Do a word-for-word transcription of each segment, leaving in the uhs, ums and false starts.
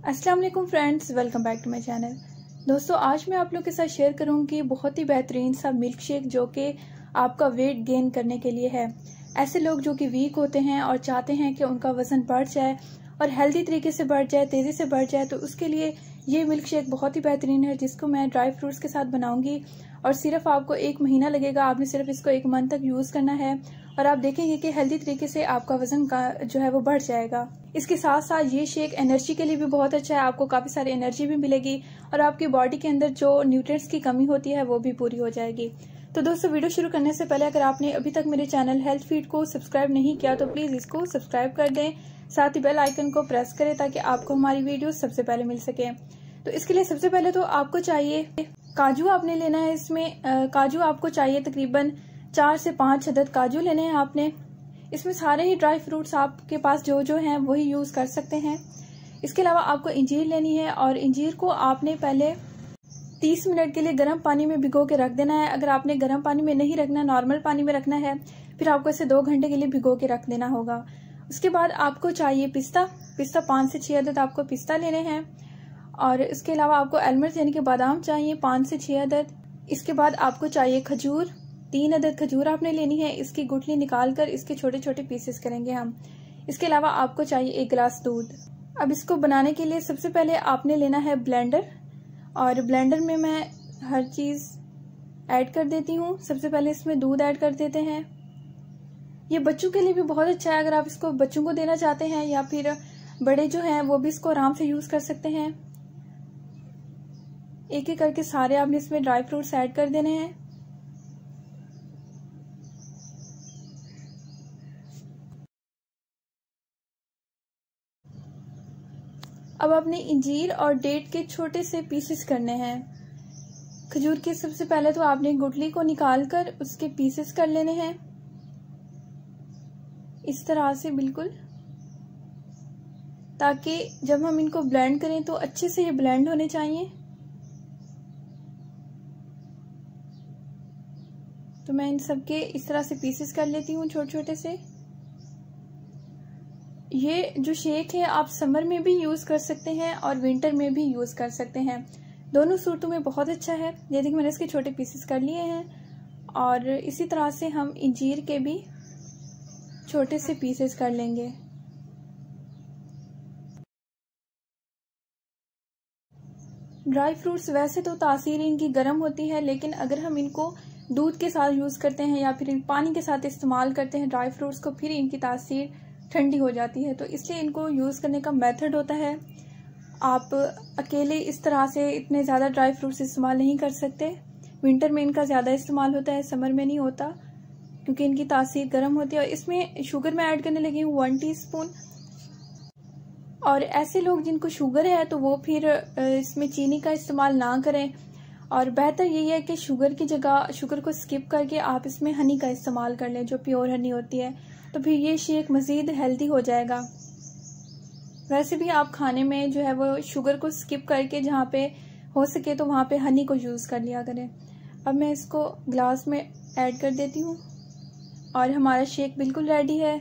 अस्सलाम वालेकुम friends, welcome back to my channel. दोस्तों, आज मैं आप लोग के साथ शेयर करूंगी बहुत ही बेहतरीन सा मिल्क शेक जो कि आपका वेट गेन करने के लिए है। ऐसे लोग जो कि वीक होते हैं और चाहते हैं कि उनका वज़न बढ़ जाए और हेल्दी तरीके से बढ़ जाए, तेज़ी से बढ़ जाए, तो उसके लिए ये मिल्क शेक बहुत ही बेहतरीन है जिसको मैं ड्राई फ्रूट्स के साथ बनाऊंगी और सिर्फ आपको एक महीना लगेगा। आपने सिर्फ इसको एक मंथ तक यूज़ करना है और आप देखेंगे कि हेल्दी तरीके से आपका वज़न का जो है वो बढ़ जाएगा। इसके साथ साथ ये शेक एनर्जी के लिए भी बहुत अच्छा है, आपको काफ़ी सारी एनर्जी भी मिलेगी और आपकी बॉडी के अंदर जो न्यूट्रिएंट्स की कमी होती है वो भी पूरी हो जाएगी। तो दोस्तों, वीडियो शुरू करने से पहले अगर आपने अभी तक मेरे चैनल हेल्थ फीड को सब्सक्राइब नहीं किया तो प्लीज़ इसको सब्सक्राइब कर दें, साथ ही बेल आइकन को प्रेस करें ताकि आपको हमारी वीडियो सबसे पहले मिल सके। तो इसके लिए सबसे पहले तो आपको चाहिए काजू आपने लेना है। इसमें काजू आपको चाहिए तकरीबन चार से पाँच अदद काजू लेने हैं आपने। इसमें सारे ही ड्राई फ्रूट्स आपके पास जो जो हैं वही यूज़ कर सकते हैं। इसके अलावा आपको इंजीर लेनी है और इंजीर को आपने पहले तीस मिनट के लिए गर्म पानी में भिगो के रख देना है। अगर आपने गर्म पानी में नहीं रखना, नॉर्मल पानी में रखना है, फिर आपको इसे दो घंटे के लिए भिगो के रख देना होगा। उसके बाद आपको चाहिए पिस्ता पिस्ता पाँच से छः अदद आपको पिस्ता लेने हैं और इसके अलावा आपको आलमंड्स यानी कि बादाम चाहिए पाँच से छः अदद। इसके बाद आपको चाहिए खजूर, तीन अदद खजूर आपने लेनी है। इसकी गुठली निकाल कर इसके छोटे छोटे पीसेस करेंगे हम। इसके अलावा आपको चाहिए एक गिलास दूध। अब इसको बनाने के लिए सबसे पहले आपने लेना है ब्लेंडर और ब्लेंडर में मैं हर चीज़ ऐड कर देती हूँ। सबसे पहले इसमें दूध ऐड कर देते हैं। ये बच्चों के लिए भी बहुत अच्छा है, अगर आप इसको बच्चों को देना चाहते हैं या फिर बड़े जो हैं वो भी इसको आराम से यूज़ कर सकते हैं। एक एक करके सारे आपने इसमें ड्राई फ्रूट्स ऐड कर देने हैं। अब आपने इंजीर और डेट के छोटे से पीसेस करने हैं। खजूर के सबसे पहले तो आपने गुठली को निकाल कर उसके पीसेस कर लेने हैं इस तरह से, बिल्कुल, ताकि जब हम इनको ब्लेंड करें तो अच्छे से ये ब्लेंड होने चाहिए। तो मैं इन सब के इस तरह से पीसेस कर लेती हूँ छोटे छोटे से। ये जो शेक है आप समर में भी यूज़ कर सकते हैं और विंटर में भी यूज़ कर सकते हैं, दोनों सूरतों में बहुत अच्छा है। ये देखिए मैंने इसके छोटे पीसेस कर लिए हैं और इसी तरह से हम इंजीर के भी छोटे से पीसेस कर लेंगे। ड्राई फ्रूट्स वैसे तो तासीर इनकी गर्म होती है, लेकिन अगर हम इनको दूध के साथ यूज़ करते हैं या फिर पानी के साथ इस्तेमाल करते हैं ड्राई फ्रूट्स को, फिर इनकी तासीर ठंडी हो जाती है। तो इसलिए इनको यूज़ करने का मेथड होता है, आप अकेले इस तरह से इतने ज़्यादा ड्राई फ्रूट्स इस्तेमाल नहीं कर सकते। विंटर में इनका ज़्यादा इस्तेमाल होता है, समर में नहीं होता क्योंकि इनकी तासीर गर्म होती है। और इसमें शुगर मैं ऐड करने लगी हूँ वन टीस्पून। और ऐसे लोग जिनको शुगर है तो वो फिर इसमें चीनी का इस्तेमाल ना करें और बेहतर यही है कि शुगर की जगह शुगर को स्किप करके आप इसमें हनी का इस्तेमाल कर लें, जो प्योर हनी होती है, तो फिर ये शेक मज़ीद हेल्दी हो जाएगा। वैसे भी आप खाने में जो है वो शुगर को स्किप करके जहाँ पे हो सके तो वहाँ पे हनी को यूज़ कर लिया करें। अब मैं इसको ग्लास में ऐड कर देती हूँ और हमारा शेक बिल्कुल रेडी है।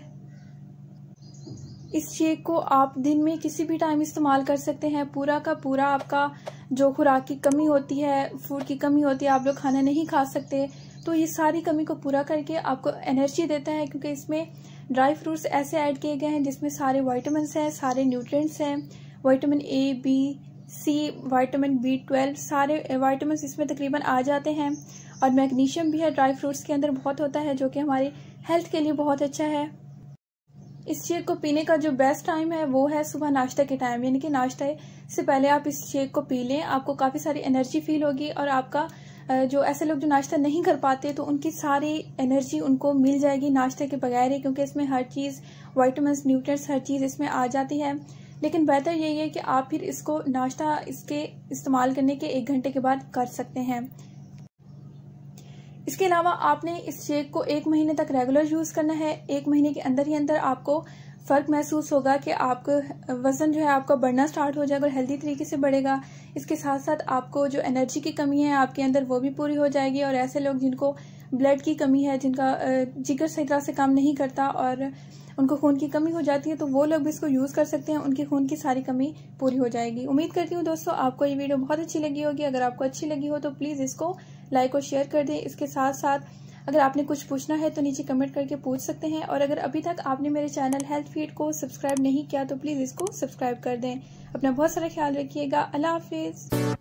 इस शेक को आप दिन में किसी भी टाइम इस्तेमाल कर सकते हैं। पूरा का पूरा आपका जो खुराक की कमी होती है, फूड की कमी होती है, आप लोग खाना नहीं खा सकते, तो ये सारी कमी को पूरा करके आपको एनर्जी देता है क्योंकि इसमें ड्राई फ्रूट्स ऐसे ऐड किए गए हैं जिसमें सारे विटामिन्स हैं, सारे न्यूट्रिएंट्स हैं, vitamin A, B, C, vitamin B twelve, सारे विटामिन्स इसमें तकरीबन आ जाते हैं। और मैग्नीशियम भी है ड्राई फ्रूट्स के अंदर, बहुत होता है, जो कि हमारी हेल्थ के लिए बहुत अच्छा है। इस शेक को पीने का जो बेस्ट टाइम है वो है सुबह नाश्ता के टाइम, यानी कि नाश्ते से पहले आप इस शेक को पी लें, आपको काफ़ी सारी एनर्जी फील होगी और आपका जो ऐसे लोग जो नाश्ता नहीं कर पाते तो उनकी सारी एनर्जी उनको मिल जाएगी नाश्ते के बगैर ही, क्योंकि इसमें हर चीज़ विटामिन्स, न्यूट्रिएंट्स, हर चीज़ इसमें आ जाती है। लेकिन बेहतर यही है कि आप फिर इसको नाश्ता इसके इस्तेमाल करने के एक घंटे के बाद कर सकते हैं। इसके अलावा आपने इस शेक को एक महीने तक रेगुलर यूज़ करना है। एक महीने के अंदर ही अंदर आपको फ़र्क महसूस होगा कि आपका वज़न जो है आपका बढ़ना स्टार्ट हो जाएगा और हेल्दी तरीके से बढ़ेगा। इसके साथ साथ आपको जो एनर्जी की कमी है आपके अंदर वो भी पूरी हो जाएगी। और ऐसे लोग जिनको ब्लड की कमी है, जिनका जिगर सही तरह से काम नहीं करता और उनको खून की कमी हो जाती है, तो वो लोग भी इसको यूज़ कर सकते हैं, उनकी खून की सारी कमी पूरी हो जाएगी। उम्मीद करती हूँ दोस्तों आपको ये वीडियो बहुत अच्छी लगी होगी। अगर आपको अच्छी लगी हो तो प्लीज़ इसको लाइक और शेयर कर दें। इसके साथ साथ अगर आपने कुछ पूछना है तो नीचे कमेंट करके पूछ सकते हैं। और अगर अभी तक आपने मेरे चैनल हेल्थ फीड को सब्सक्राइब नहीं किया तो प्लीज़ इसको सब्सक्राइब कर दें। अपना बहुत सारा ख्याल रखिएगा। अल्लाह हाफिज़।